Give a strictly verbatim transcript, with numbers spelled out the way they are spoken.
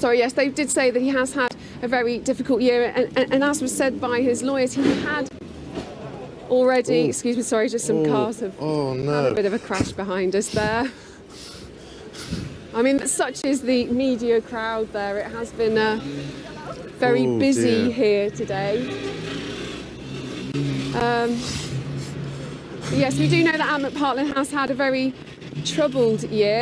sorry, yes, they did say that he has had a very difficult year, and, and, and as was said by his lawyers, he had already, Ooh. excuse me, sorry, just some Ooh. cars have oh, no. had a bit of a crash behind us there. I mean, such is the media crowd there. It has been uh, very oh, busy dear. here today. Um, yes, we do know that McPartlin has had a very troubled year.